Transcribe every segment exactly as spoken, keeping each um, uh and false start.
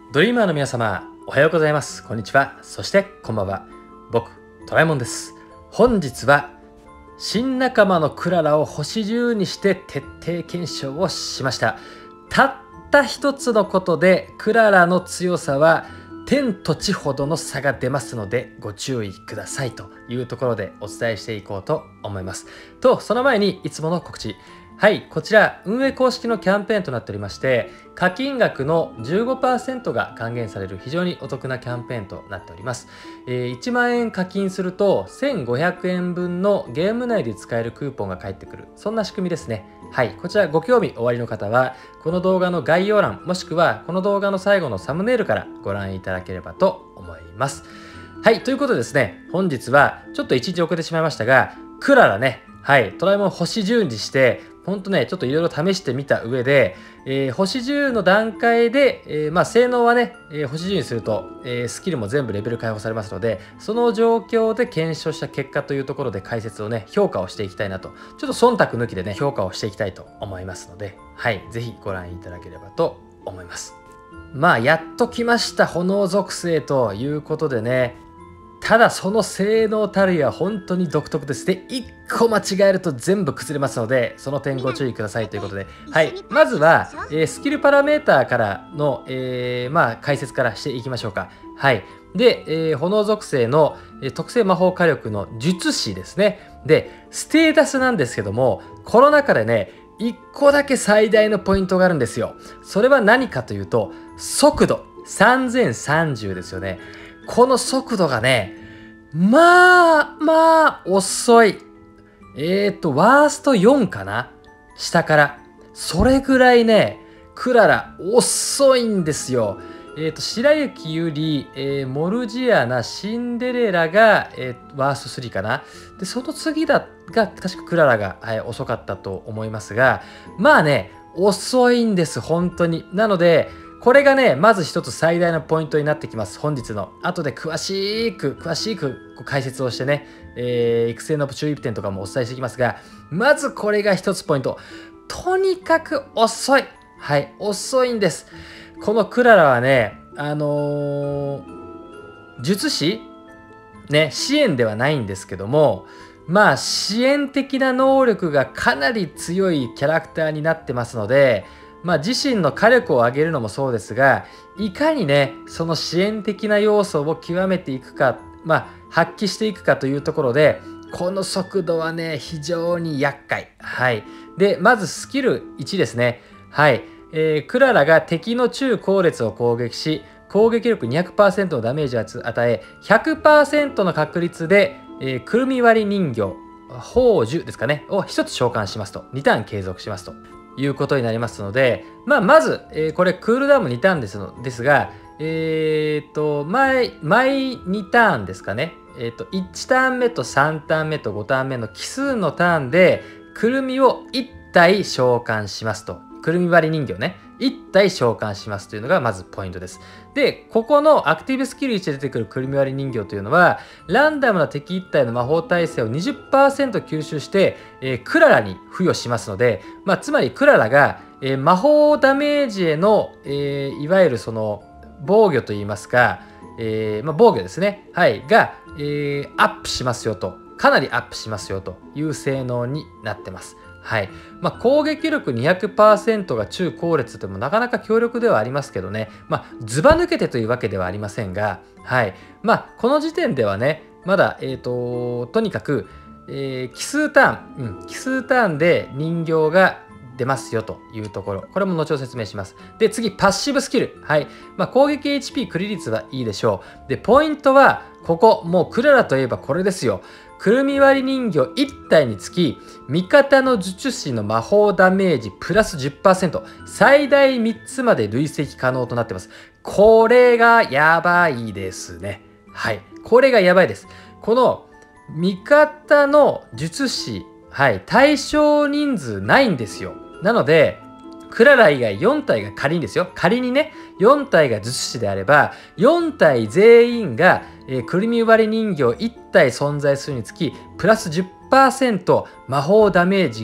ドリーマーの皆様、おはようございます。こんにちは。そしてこんばんは。僕、トラえもんです。本日は新仲間のクララを星じゅうにして徹底検証をしました。たった一つのことでクララの強さは天と地ほどの差が出ますのでご注意くださいというところでお伝えしていこうと思います。と、その前にいつもの告知。はい、こちら運営公式のキャンペーンとなっておりまして、課金額の じゅうごパーセント が還元される非常にお得なキャンペーンとなっております。えー、いちまんえん課金するとせんごひゃくえんぶんのゲーム内で使えるクーポンが返ってくる、そんな仕組みですね。はい、こちらご興味おありの方はこの動画の概要欄もしくはこの動画の最後のサムネイルからご覧いただければと思います。はい、ということでですね、本日はちょっと一日遅れてしまいましたが、クララね、はい、トラえもん星じゅうにしてほんとね、ちょっといろいろ試してみた上で、えー、星じゅうの段階で、えー、まあ性能はね、えー、星じゅうにすると、えー、スキルも全部レベル解放されますので、その状況で検証した結果というところで解説をね、評価をしていきたいなと、ちょっと忖度抜きでね、評価をしていきたいと思いますので、はい、ぜひご覧いただければと思います。まあ、やっと来ました炎属性ということでね、ただその性能たるや本当に独特です。で、いっこ間違えると全部崩れますので、その点ご注意くださいということで、はい、まずは、えー、スキルパラメーターからの、えー、まあ、解説からしていきましょうか。はい。で、えー、炎属性の、えー、特性魔法火力の術師ですね。で、ステータスなんですけども、この中でね、いっこだけ最大のポイントがあるんですよ。それは何かというと、速度さんぜんさんじゅうですよね。この速度がね、まあまあ遅い。えーと、ワーストよんかな、下から。それぐらいね、クララ遅いんですよ。えーと、白雪ゆり、えー、モルジアナ、シンデレラが、えー、ワーストスリーかな。で、その次だが、確かクララが、はい、遅かったと思いますが、まあね、遅いんです、本当に。なので、これがね、まず一つ最大のポイントになってきます。本日の。後で詳しく、詳しく解説をしてね、えー、育成の注意点とかもお伝えしていきますが、まずこれが一つポイント。とにかく遅い。はい、遅いんです。このクララはね、あのー、術師ね、支援ではないんですけども、まあ、支援的な能力がかなり強いキャラクターになってますので、まあ、自身の火力を上げるのもそうですが、いかにね、その支援的な要素を極めていくか、まあ、発揮していくかというところで、この速度はね、非常に厄介。はい。で、まずスキルいちですね。はい。えー、クララが敵の中後列を攻撃し、攻撃力 にひゃくパーセント のダメージを与え、ひゃくパーセント の確率で、えー、くるみ割り人形、宝珠ですかね、をひとつ召喚しますと。にターン継続しますと。いうことになりますので、まあ、まず、えー、これクールダウンもにターンですのですが、えー、っと、毎、毎にターンですかね。えー、っと、いちターン目とさんターン目とごターン目の奇数のターンで、くるみをいったい召喚しますと。くるみ割り人形ね。いったい召喚しますというのがまずポイントです。で、ここのアクティブスキルいちで出てくるくるみ割り人形というのは、ランダムな敵いち体の魔法耐性を にじゅっパーセント 吸収して、えー、クララに付与しますので、まあ、つまりクララが、えー、魔法ダメージへの、えー、いわゆるその防御といいますか、えーまあ、防御ですね。はい。が、えー、アップしますよと。かなりアップしますよという性能になってます。はい。まあ、攻撃力 にひゃくパーセント が中後列でもなかなか強力ではありますけどね。まあ、ずば抜けてというわけではありませんが、はい。まあ、この時点ではね、まだ、えっと、とにかく、えー、奇数ターン、うん、奇数ターンで人形が出ますよというところ。これも後ほど説明します。で、次、パッシブスキル。はい。まあ、攻撃 エイチピー クリ率はいいでしょう。で、ポイントは、ここ、もうクララといえばこれですよ。くるみ割り人形いち体につき、味方の術師の魔法ダメージプラス じゅっパーセント、最大みっつまで累積可能となってます。これがやばいですね。はい。これがやばいです。この味方の術師、はい、対象人数ないんですよ。なので、クララ以外よん体が仮にですよ。仮にね、よん体が術師であれば、よん体全員が、えー、くるみ割り人形いち体存在するにつき、プラス じゅっパーセント 魔法ダメージが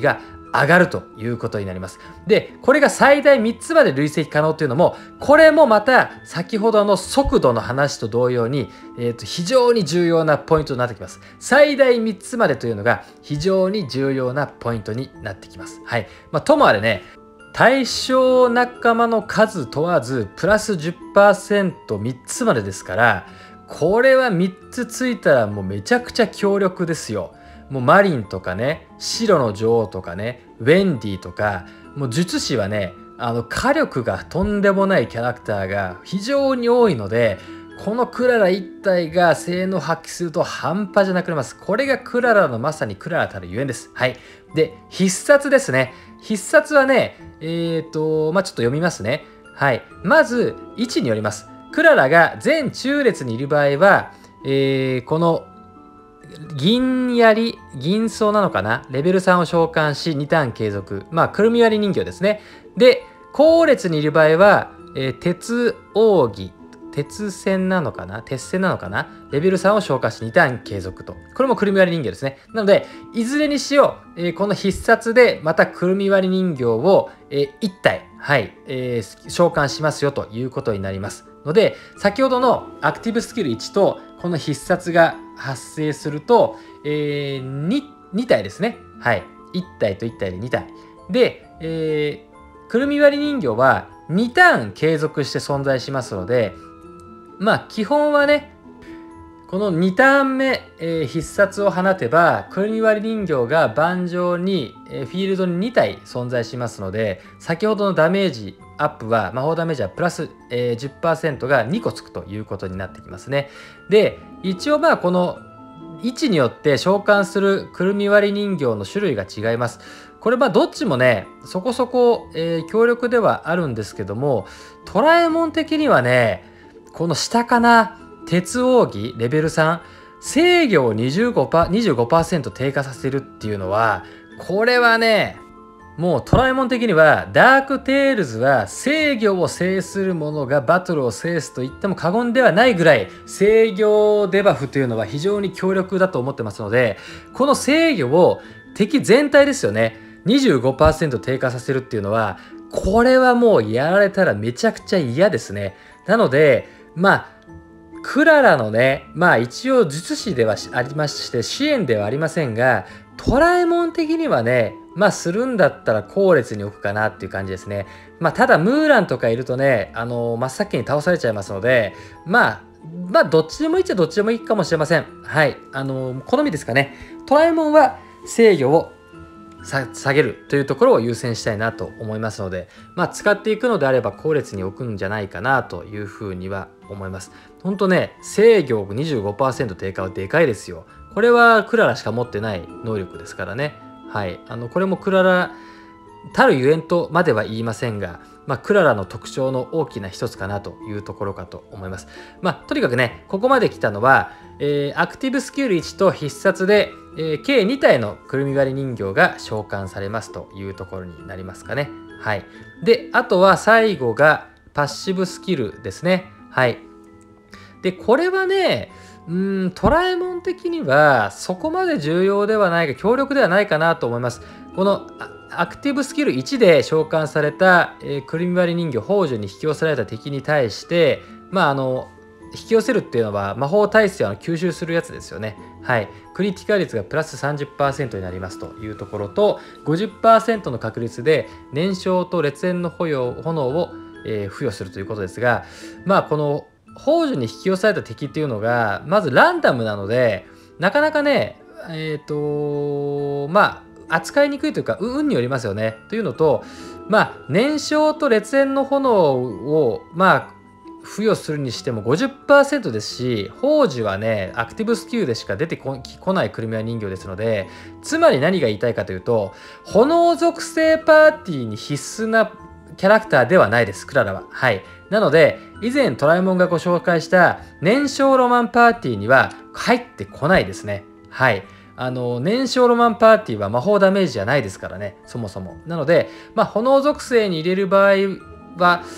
上がるということになります。で、これが最大みっつまで累積可能というのも、これもまた先ほどの速度の話と同様に、えーと、非常に重要なポイントになってきます。最大みっつまでというのが非常に重要なポイントになってきます。はい。まあ、ともあれね、対象仲間の数問わず、プラス じゅっパーセントみっつまでですから、これはみっつついたらもうめちゃくちゃ強力ですよ。もうマリンとかね、白の女王とかね、ウェンディとか、もう術師はね、あの火力がとんでもないキャラクターが非常に多いので、このクララ一体が性能を発揮すると半端じゃなくなります。これがクララのまさにクララたるゆえんです。はい。で、必殺ですね。必殺はね、えっと、まあ、ちょっと読みますね。はい。まず、位置によります。クララが全中列にいる場合は、えー、この銀槍、銀装なのかな、レベルさんを召喚しにターン継続。まあ、くるみ割り人形ですね。で、後列にいる場合は、えー、鉄扇、鉄線なのかな、鉄線なのかな、レベルさんを召喚しにターン継続と。これもくるみ割り人形ですね。なので、いずれにしよう、えー、この必殺でまたくるみ割り人形を、えー、いち体、はい、えー、召喚しますよということになります。ので、先ほどのアクティブスキルいちとこの必殺が発生すると、えー、に, に体ですね。はい。いち体といち体でに体。で、えー、くるみ割り人形はにターン継続して存在しますので、まあ基本はね、このにターン目、えー、必殺を放てば、くるみ割り人形が盤上に、えー、フィールドにに体存在しますので、先ほどのダメージアップは、魔法ダメージはプラス、えー、じゅっパーセント がにこつくということになってきますね。で、一応まあこの位置によって召喚するくるみ割り人形の種類が違います。これまあどっちもね、そこそこ、えー、強力ではあるんですけども、トラえもん的にはね、この下かな、鉄扇レベルさん、制御を にじゅうごパーセント、にじゅうごパーセント 低下させるっていうのは、これはね、もうトラえもん的にはダークテイルズは制御を制するものがバトルを制すと言っても過言ではないぐらい制御デバフというのは非常に強力だと思ってますので、この制御を敵全体ですよね、にじゅうごパーセント 低下させるっていうのは、これはもうやられたらめちゃくちゃ嫌ですね。なのでまあクララのね、まあ一応術師ではありまして支援ではありませんが、トラえもん的にはね、まあするんだったら後列に置くかなっていう感じですね。まあただムーランとかいるとね、あの真っ先に倒されちゃいますので、まあまあどっちでもいいっちゃどっちでもいいかもしれません。はい、あの好みですかね。トラえもんは制御を下げるというところを優先したいなと思いますので、まあ、使っていくのであれば後列に置くんじゃないかなというふうには思います。本当ね、制御 にじゅうごパーセント 低下はでかいですよ。これはクララしか持ってない能力ですからね。はい、あのこれもクララたるゆえんとまでは言いませんが、まあ、クララの特徴の大きな一つかなというところかと思います。まあ、とにかくね、ここまで来たのは、えー、アクティブスキルいちと必殺で、えー、計に体のくるみ割り人形が召喚されますというところになりますかね。はい。で、あとは最後がパッシブスキルですね。はい。で、これはね、うーん、トラえもん的にはそこまで重要ではないが強力ではないかなと思います。このアクティブスキルいちで召喚された、えー、くるみ割り人形宝珠に引き寄せられた敵に対して、まああの引き寄せるっていうのは魔法耐性を吸収するやつですよね。はい。クリティカル率がプラス さんじゅっパーセント になりますというところと、ごじゅっパーセント の確率で燃焼と烈焰の炎を、えー、付与するということですが、まあこの宝珠に引き寄せられた敵っていうのがまずランダムなので、なかなかね、えっとまあ扱いにくいというか運によりますよね。というのと、まあ燃焼と烈焰の炎をまあ付与するにしても ごじゅっパーセント ですし、宝珠はねアクティブスキルでしか出てこないくるみ割り人形ですので、つまり何が言いたいかというと、炎属性パーティーに必須なキャラクターではないです、クララは。はい。なので以前トラえもんがご紹介した燃焼ロマンパーティーには入ってこないですね。はい。あの燃焼ロマンパーティーは魔法ダメージじゃないですからね、そもそも。なので、まあ、炎属性に入れる場合は、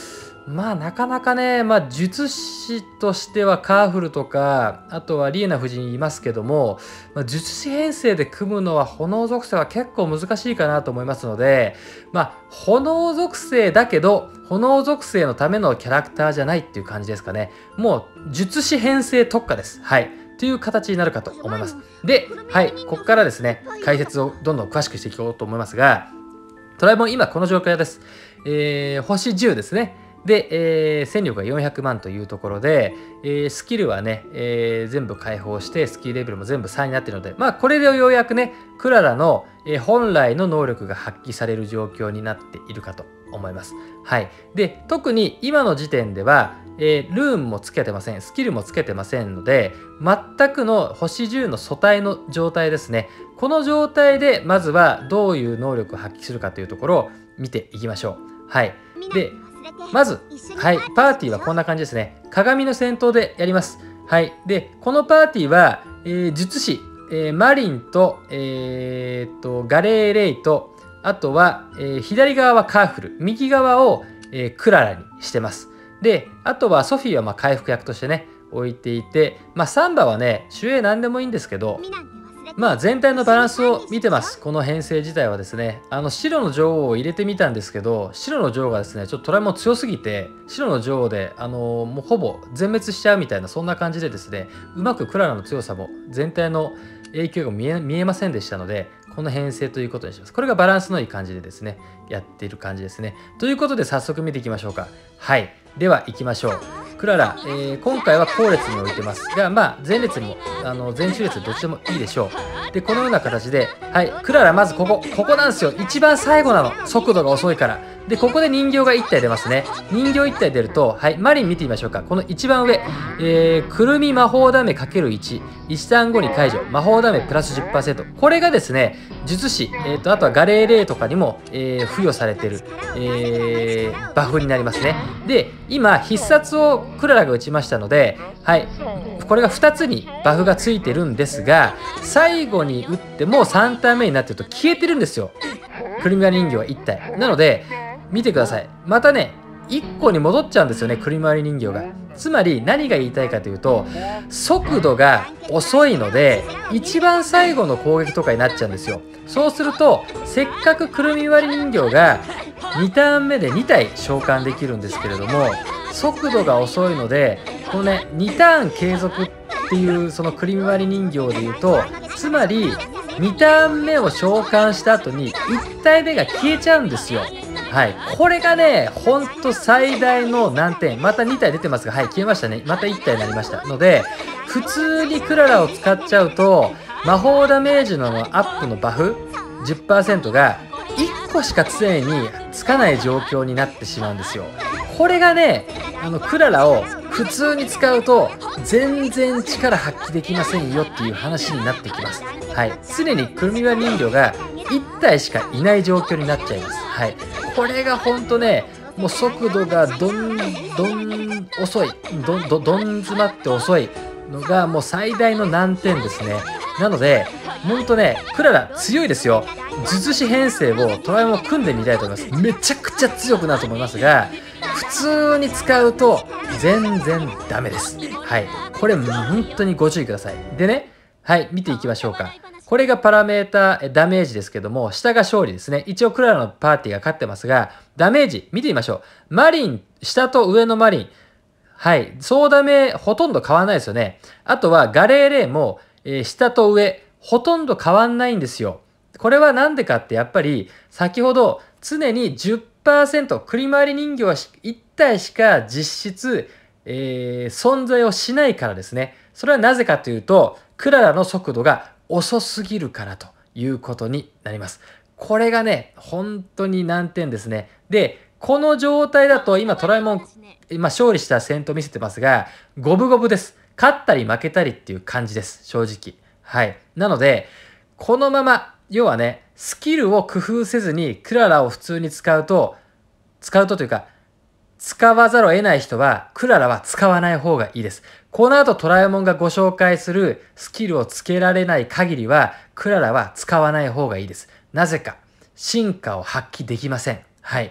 まあなかなかね、まあ、術師としてはカーフルとか、あとはリエナ夫人いますけども、まあ、術師編成で組むのは炎属性は結構難しいかなと思いますので、まあ炎属性だけど炎属性のためのキャラクターじゃないっていう感じですかね。もう術師編成特化です。はい。という形になるかと思います。で、はい、ここからですね、解説をどんどん詳しくしていこうと思いますが、ドラえもん今この状況です。えー、星じゅうですね。で、えー、戦力がよんひゃくまんというところで、えー、スキルはね、えー、全部解放して、スキルレベルも全部さんになっているので、まあ、これでようやくね、クララの、えー、本来の能力が発揮される状況になっているかと思います。はい。で、特に今の時点では、えー、ルーンもつけてません。スキルもつけてませんので、全くの星じゅうの素体の状態ですね。この状態で、まずはどういう能力を発揮するかというところを見ていきましょう。はい。で、まず、はい、パーティーはこんな感じですね。鏡の戦闘でやります。はい。で、このパーティーは、えー、術師、えー、マリンと、えー、っと、ガレーレイと、あとは、えー、左側はカーフル、右側を、えー、クララにしてます。で、あとはソフィーはまあ回復役としてね、置いていて、まあ、サンバはね、主演何でもいいんですけど、まあ全体のバランスを見てます。この編成自体はですね。あの白の女王を入れてみたんですけど、白の女王がですね、ちょっとトライモン強すぎて、白の女王で、あのー、もうほぼ全滅しちゃうみたいな、そんな感じでですね、うまくクララの強さも全体の影響が見え見えませんでしたので、この編成ということにします。これがバランスのいい感じでですね、やっている感じですね。ということで早速見ていきましょうか。はい。では行きましょう。クララ、えー、今回は後列に置いてますが、まあ前列にもあの前中列どっちでもいいでしょう。でこのような形で、はい、クララまずここここなんですよ。一番最後なの。速度が遅いから。でここで人形がいち体出ますね。人形いち体出ると、はい、マリン見てみましょうか。この一番上、えー、くるみ魔法ダメ ×いち、いちターン後に解除、魔法ダメプラス じゅっパーセント。これがですね、術師、えーと、あとはガレーレイとかにも、えー、付与されてる、えー、バフになりますね。で、今、必殺をクララが打ちましたので、はい、これがふたつにバフがついてるんですが、最後に打ってもうさんターン目になってると消えてるんですよ。クルミワ人形はいち体。なので、見てください。またね、いっこに戻っちゃうんですよね、クリマリ人形が。つまり何が言いたいかというと、速度が遅いので、一番最後の攻撃とかになっちゃうんですよ。そうすると、せっかくくるみ割り人形がにターン目でに体召喚できるんですけれども、速度が遅いので、このね、にターン継続っていうそのくるみ割り人形で言うと、つまりにターン目を召喚した後にいち体目が消えちゃうんですよ。はい。これがね、ほんと最大の難点。またに体出てますが、はい、消えましたね。またいち体になりました。ので、普通にクララを使っちゃうと、魔法ダメージのアップのバフ じゅっパーセント がいっこしか常につかない状況になってしまうんですよ。これがね、あの、クララを普通に使うと、全然力発揮できませんよっていう話になってきます。はい。常にくるみ割り人形がいち体しかいない状況になっちゃいます。はい。これがほんとね、もう速度がどんどん遅い、どんどんどん詰まって遅いのがもう最大の難点ですね。なので、ほんとね、クララ強いですよ。術師編成をトライも組んでみたいと思います。めちゃくちゃ強くなると思いますが、普通に使うと全然ダメです。はい。これ本当にご注意ください。でね、はい、見ていきましょうか。これがパラメータダメージですけども、下が勝利ですね。一応クララのパーティーが勝ってますが、ダメージ見てみましょう。マリン、下と上のマリン。はい、総ダメほとんど変わらないですよね。あとはガレーレーも、えー、下と上、ほとんど変わんないんですよ。これはなんでかってやっぱり、先ほど常に じゅっパーセント、クリマリ人形はいち体しか実質、えー、存在をしないからですね。それはなぜかというと、クララの速度が遅すぎるからということになります。これがね、本当に難点ですね。で、この状態だと今トラえもん、今勝利した戦闘見せてますが、五分五分です。勝ったり負けたりっていう感じです。正直。はい。なので、このまま、要はね、スキルを工夫せずにクララを普通に使うと、使うとというか、使わざるを得ない人は、クララは使わない方がいいです。この後トラえもんがご紹介するスキルをつけられない限りは、クララは使わない方がいいです。なぜか、進化を発揮できません。はい。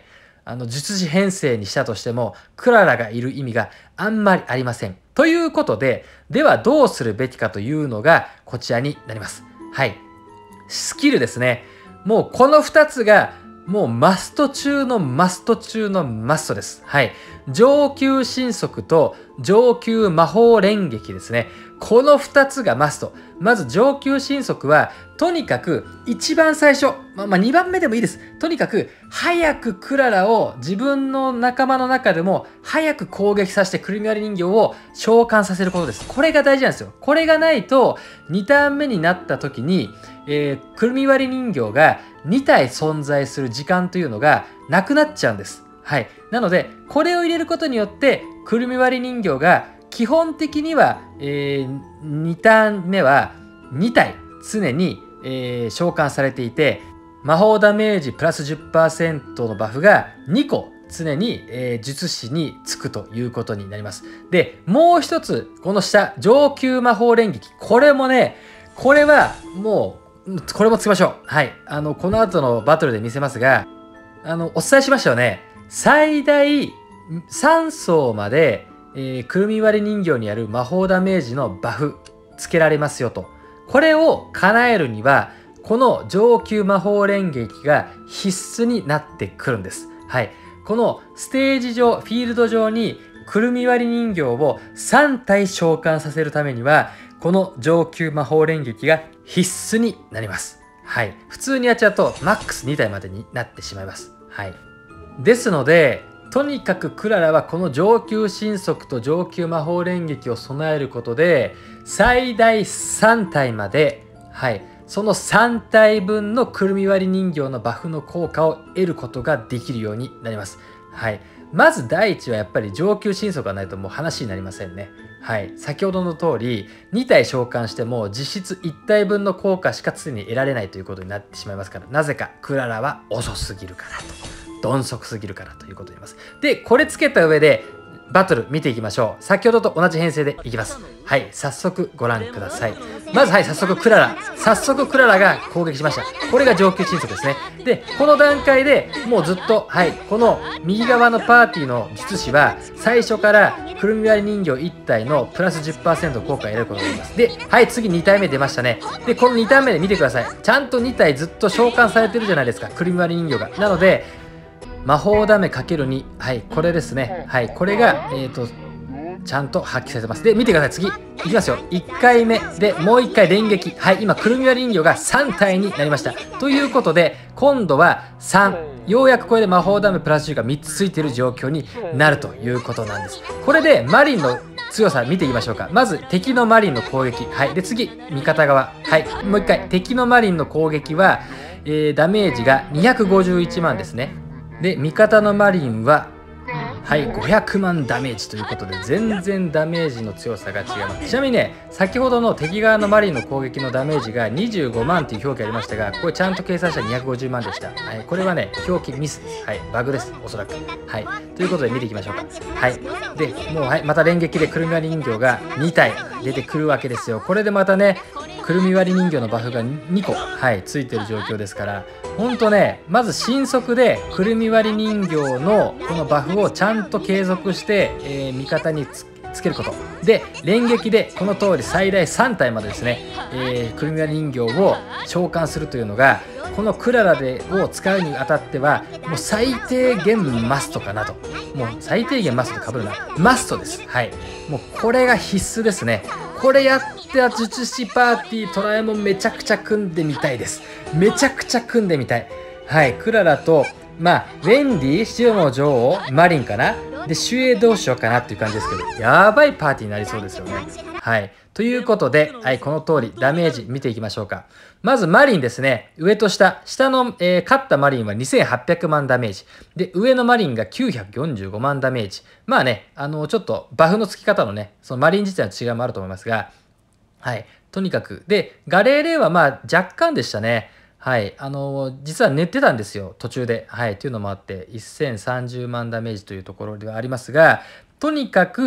あの術師編成にしたとしても、クララがいる意味があんまりありません。ということで、ではどうするべきかというのがこちらになります。はい。スキルですね。もうこのふたつがもうマスト中のマスト中のマストです。はい。上級神速と上級魔法連撃ですね。このふたつがマスト。まず上級神速は、とにかく一番最初、まあ、まあにばんめでもいいです。とにかく早くクララを自分の仲間の中でも早く攻撃させてくるみ割り人形を召喚させることです。これが大事なんですよ。これがないとにターン目になった時に、えー、くるみ割り人形がに体存在する時間というのがなくなっちゃうんです。はい。なので、これを入れることによって、くるみ割り人形が基本的には、えー、にターン目はに体常に、えー、召喚されていて、魔法ダメージプラス じゅっパーセント のバフがにこ常に、えー、術師につくということになります。で、もう一つ、この下、上級魔法連撃。これもね、これはもう、これもつけましょう。はい。あの、この後のバトルで見せますが、あの、お伝えしましたよね。最大さん層まで、えー、くるみ割り人形にある魔法ダメージのバフつけられますよと。これを叶えるには、この上級魔法連撃が必須になってくるんです。はい。このステージ上、フィールド上にくるみ割り人形をさん体召喚させるためには、この上級魔法連撃が必須になります。はい。普通にやっちゃうとマックスに体までになってしまいます。はい。ですので、とにかくクララはこの上級神速と上級魔法連撃を備えることで、最大さん体まで、はい、そのさん体分のくるみ割り人形のバフの効果を得ることができるようになります。はい。まず第一はやっぱり上級神速がないともう話になりませんね。はい。先ほどの通り、に体召喚しても実質いち体分の効果しか常に得られないということになってしまいますから、なぜかクララは遅すぎるからと。鈍足すぎるからということになります。で、これつけた上でバトル見ていきましょう。先ほどと同じ編成でいきます。はい、早速ご覧ください。まずはい、早速クララ。早速クララが攻撃しました。これが上級神速ですね。で、この段階でもうずっと、はい、この右側のパーティーの術師は最初からくるみ割り人形いち体のプラス じゅっパーセント 効果を得ることができます。で、はい、次に体目出ましたね。で、このに体目で見てください。ちゃんとに体ずっと召喚されてるじゃないですか。くるみ割り人形が。なので、魔法ダメ ×に、はい、これですね。はい、これが、えっと、ちゃんと発揮されてます。で、見てください。次、いきますよ。いっかいめでもういっかい連撃。はい、今、くるみ割り人形がさん体になりました。ということで、今度はさん。ようやくこれで魔法ダメプラスじゅうがみっつついている状況になるということなんです。これで、マリンの強さ見ていきましょうか。まず、敵のマリンの攻撃。はい。で、次、味方側。はい。もういっかい。敵のマリンの攻撃は、えー、ダメージがにひゃくごじゅういちまんですね。で、味方のマリンは、はい、ごひゃくまんダメージということで、全然ダメージの強さが違います。ちなみにね、先ほどの敵側のマリンの攻撃のダメージがにじゅうごまんという表記ありましたが、これちゃんと計算したらにひゃくごじゅうまんでした。はい、これはね、表記ミスです。はい、バグです、おそらく。はい、ということで見ていきましょうか。はい、で、もう、はい、また連撃でくるみ割り人形がに体出てくるわけですよ。これでまたね、くるみ割り人形のバフがにこ、はい、ついてる状況ですから、ほんとね、まず神速でくるみ割り人形のこのバフをちゃんと継続して、えー、味方につつけることで、連撃でこの通り最大さん体までですね、えー、くるみ割り人形を召喚するというのが、このクララでを使うにあたってはもう最低限マストかなと。もう最低限マストと被るな、マストです。はい、もうこれが必須ですね。これやった術師パーティートラえもんめちゃくちゃ組んでみたいです。めちゃくちゃ組んでみたい。はい、クララとまあウェンディ、白の女王、マリンかなで、守衛どうしようかなっていう感じですけど、やばいパーティーになりそうですよね。はい。ということで、はい、この通りダメージ見ていきましょうか。まずマリンですね。上と下。下の、えー、勝ったマリンはにせんはっぴゃくまんダメージ。で、上のマリンがきゅうひゃくよんじゅうごまんダメージ。まあね、あの、ちょっとバフの付き方のね、そのマリン自体の違いもあると思いますが、はい。とにかく。で、ガレーレーはまあ若干でしたね。はい。あの、実は寝てたんですよ。途中で。はい。というのもあって、せんさんじゅうまんダメージというところではありますが、とにかく、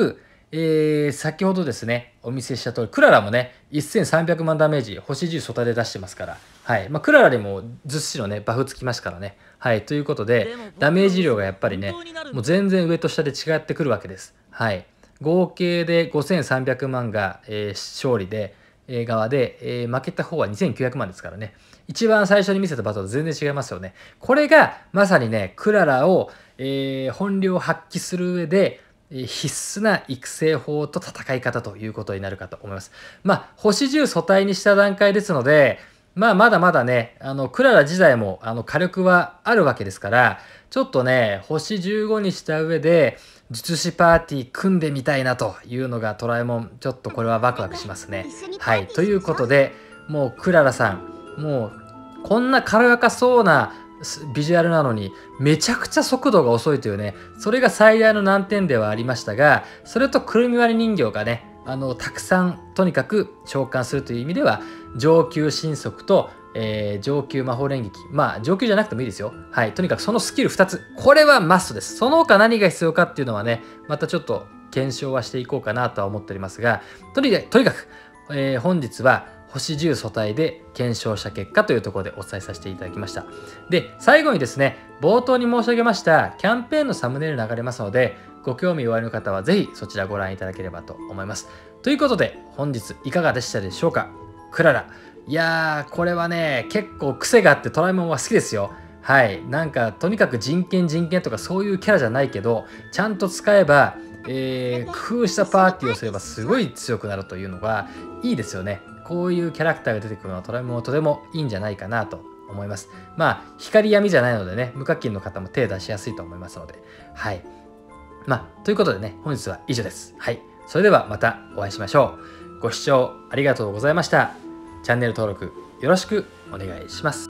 えー、先ほどですね、お見せした通り、クララもね、せんさんびゃくまんダメージ、星じゅう素体で出してますから、はい。まあ、クララにもずっしりのね、バフつきましたからね。はい。ということで、ダメージ量がやっぱりね、もう全然上と下で違ってくるわけです。はい。合計でごせんさんびゃくまんが、えー勝利で、えー側で、えー負けた方はにせんきゅうひゃくまんですからね。一番最初に見せたバトルと全然違いますよね。これがまさにね、クララを、えー本領発揮する上で、えー必須な育成法と戦い方ということになるかと思います。まあ、星じゅう素体にした段階ですので、まあ、まだまだね、あの、クララ自体も、あの、火力はあるわけですから、ちょっとね、星じゅうごにした上で、術師パーティー組んでみたいなというのが、トラえもん、ちょっとこれはワクワクしますね。はい。ということで、もう、クララさん、もう、こんな軽やかそうなビジュアルなのに、めちゃくちゃ速度が遅いというね、それが最大の難点ではありましたが、それとくるみ割り人形がね、あの、たくさん、とにかく召喚するという意味では、上級神速と、えー上級魔法連撃。まあ、上級じゃなくてもいいですよ。はい。とにかくそのスキルふたつ。これはマストです。その他何が必要かっていうのはね、またちょっと検証はしていこうかなとは思っておりますが、とにかく、とにかく、えー本日は星じゅう素体で検証した結果というところでお伝えさせていただきました。で、最後にですね、冒頭に申し上げましたキャンペーンのサムネイル流れますので、ご興味おありの方はぜひそちらご覧いただければと思います。ということで、本日いかがでしたでしょうか。クララ。いやー、これはね、結構癖があってトラえもんは好きですよ。はい。なんか、とにかく人権人権とかそういうキャラじゃないけど、ちゃんと使えば、えー工夫したパーティーをすればすごい強くなるというのがいいですよね。こういうキャラクターが出てくるのはトラえもんはとてもいいんじゃないかなと思います。まあ、光闇じゃないのでね、無課金の方も手出しやすいと思いますので。はい。まあ、ということでね、本日は以上です。はい。それではまたお会いしましょう。ご視聴ありがとうございました。チャンネル登録よろしくお願いします。